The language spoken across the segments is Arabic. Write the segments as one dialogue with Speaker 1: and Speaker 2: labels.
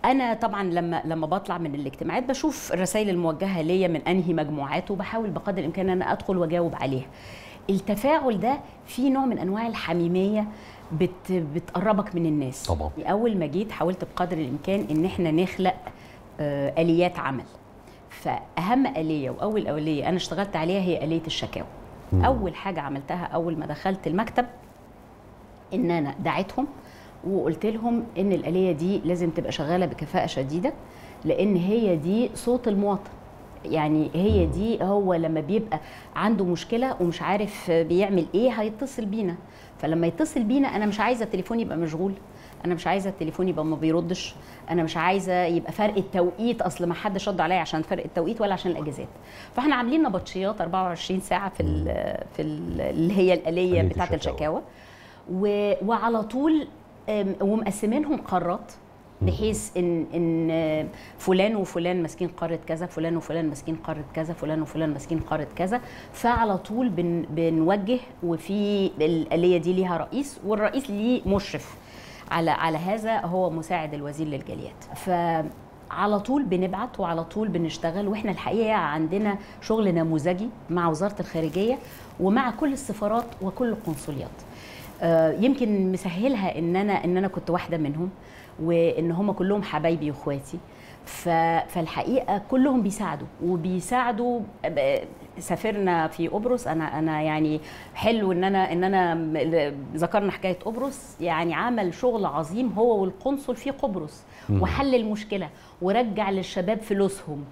Speaker 1: انا طبعا لما بطلع من الاجتماعات بشوف الرسائل الموجهه ليا من انهي مجموعات، وبحاول بقدر الامكان ان انا ادخل واجاوب عليها. التفاعل ده فيه نوع من انواع الحميميه بتقربك من الناس.
Speaker 2: طبعا.
Speaker 1: اول ما جيت حاولت بقدر الامكان ان احنا نخلق اليات عمل. فاهم اليه واول اوليه انا اشتغلت عليها هي اليه الشكاوى. اول حاجه عملتها اول ما دخلت المكتب ان انا دعيتهم وقلت لهم ان الآلية دي لازم تبقى شغالة بكفاءة شديدة، لأن هي دي صوت المواطن. يعني هي دي، هو لما بيبقى عنده مشكلة ومش عارف بيعمل ايه هيتصل بينا. فلما يتصل بينا انا مش عايزة التليفون يبقى مشغول، انا مش عايزة التليفون يبقى ما بيردش، انا مش عايزة يبقى فرق التوقيت، اصل ما حدش رد عليا عشان فرق التوقيت ولا عشان الاجازات. فاحنا عاملين نبطشيات 24 ساعة اللي هي الآلية بتاعة الشكاوى، وعلى طول ومقسمينهم قارات، بحيث ان فلان وفلان ماسكين قاره كذا، فلان وفلان ماسكين قاره كذا، فلان وفلان ماسكين قاره كذا. فعلى طول بنوجه، وفي الآلية دي ليها رئيس، والرئيس ليه مشرف على هذا، هو مساعد الوزير للجاليات. فعلى طول بنبعت وعلى طول بنشتغل، واحنا الحقيقه عندنا شغل نموذجي مع وزاره الخارجيه ومع كل السفارات وكل القنصليات. يمكن مسهلها ان انا كنت واحده منهم، وان هم كلهم حبايبي واخواتي. فالحقيقه كلهم بيساعدوا. سافرنا في قبرص، انا يعني حلو ان انا ذكرنا حكايه قبرص، يعني عمل شغل عظيم هو والقنصل في قبرص، وحل المشكله ورجع للشباب فلوسهم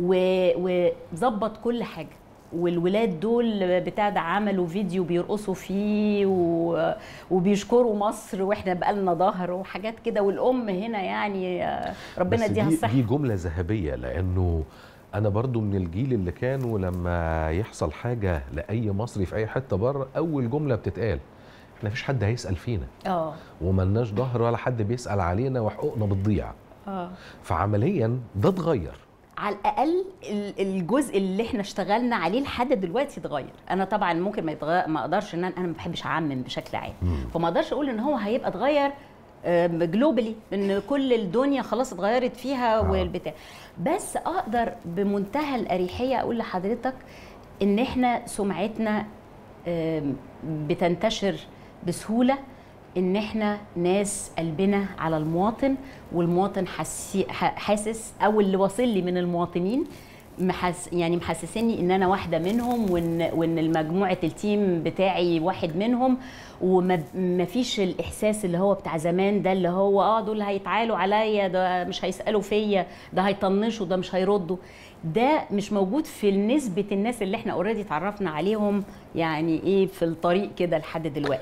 Speaker 1: وظبط كل حاجه. والولاد دول بتاع ده عملوا فيديو بيرقصوا فيه وبيشكروا مصر، واحنا بقالنا ظهر وحاجات كده. والام هنا يعني ربنا يديها الصحه.
Speaker 2: دي جمله ذهبيه، لانه انا برضو من الجيل اللي كانوا لما يحصل حاجه لاي مصري في اي حته بره اول جمله بتتقال احنا مفيش حد هيسال فينا، وملناش ظهر ولا حد بيسال علينا وحقوقنا بتضيع. فعمليا ده اتغير،
Speaker 1: على الاقل الجزء اللي احنا اشتغلنا عليه لحد دلوقتي اتغير. انا طبعا ممكن ما اقدرش ان انا ما بحبش اعمم بشكل عام، فما اقدرش اقول ان هو هيبقى اتغير جلوبالي، ان كل الدنيا خلاص اتغيرت فيها والبتاع. بس اقدر بمنتهى الاريحيه اقول لحضرتك ان احنا سمعتنا بتنتشر بسهوله، ان احنا ناس قلبنا على المواطن، والمواطن حاسس، او اللي واصل لي من المواطنين يعني محسسني ان انا واحده منهم، وان المجموعه التيم بتاعي واحد منهم، وما فيش الاحساس اللي هو بتاع زمان ده، اللي هو دول هيتعالوا عليا، ده مش هيسالوا فيا، ده هيطنشوا، ده مش هيردوا. ده مش موجود في نسبه الناس اللي احنا اوريدي اتعرفنا عليهم يعني ايه في الطريق كده لحد دلوقتي.